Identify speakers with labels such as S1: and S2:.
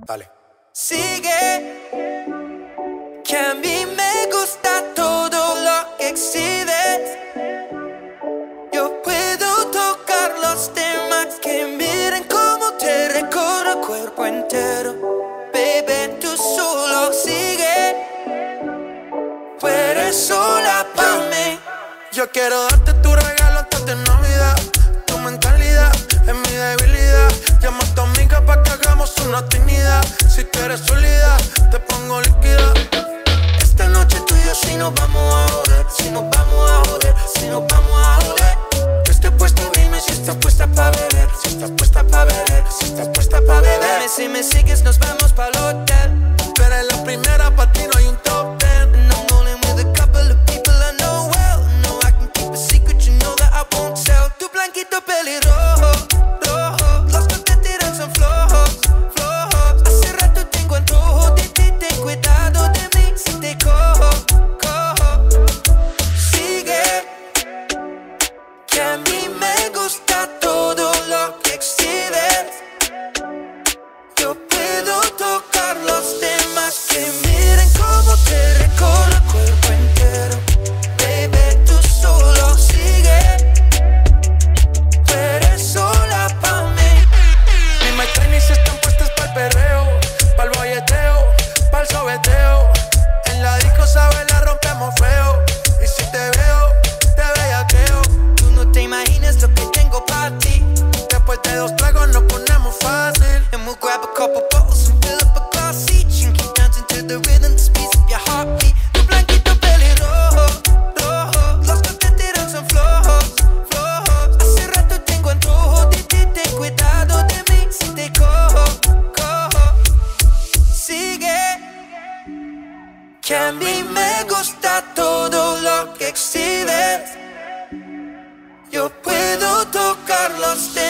S1: Dale.
S2: Sigue, que a mí me gusta todo lo que exhibes. Yo puedo tocar los temas que miren cómo te recorro el cuerpo entero. Baby, tú solo sigue, tú eres sola para mí.
S1: Yo quiero darte tu regalo antes de Navidad. Tu mentalidad es mi debilidad. Llama a tu amiga pa' que hagamos una actividad. Si tú eres sólida, te pongo líquida.
S2: Esta noche tú y yo si nos vamos a joder, si nos vamos a joder, si nos vamos a joder. Yo estoy puesto, dime si estás puesta pa' beber, si estás puesta pa' beber, si estás puesta pa' beber. Dime si me sigues, nos vamos pa'l hotel.
S1: Tú eres la primera, pa' ti no hay un top 10.
S2: And I'm rolling with a couple of people I know well. No, I can keep a secret, you know that I won't tell. Tu blanquito pelirrojo, rojo. Los que te tiran son flojos, flojos. Hace rato tengo antojo de ti, ten cuidado de mí si te cojo, cojo. Sigue, que a mí me gusta todo lo que exhibes. Yo puedo tocar los temas que miren cómo te recorro el cuerpo entero. Baby, tú solo sigue, tú eres sola pa' mí.
S1: Ni my Chinese están puestas pa'l perreo, pa'l boyeteo, pa'l sobeteo. En la disco, sabes, la rompemos feo. Y si te veo, te bellaqueo.
S2: Tú no te imaginas lo que tengo pa' ti.
S1: Después de 2 tragos nos ponemos fácil.
S2: And we'll grab a couple bottles and fill up a glass each and keep dancing to the rhythm, the speeds of your heartbeat. Tu blanquito pelirrojo, rojo. Los que te tiran son flojos, flojos. Hace rato tengo antojo de ti, ten cuidado de mí si te cojo, cojo. Sigue, que a mí me gusta todo lo que exhibes. Yo puedo tocar los